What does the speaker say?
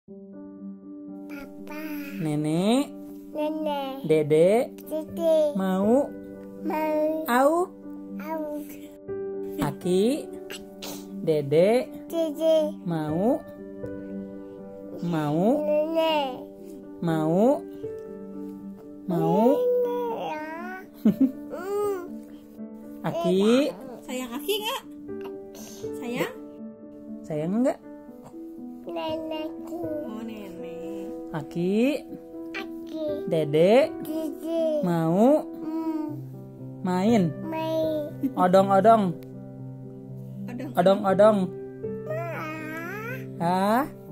Papa. Nenek. Nenek. Dede. Dede. Mau. Mau. Auk. Auk. Aki. Dede. Dede. Mau. Mau. Nenek. Mau. Mau. Aki. Sayang Aki nggak? Sayang? Sayang enggak? Nenekku. Oh nenek. Aki. Aki. Dede. Dede. Mau. Main. Mai. Odong-odong. Aduh. Odong-odong. Ma. Hah?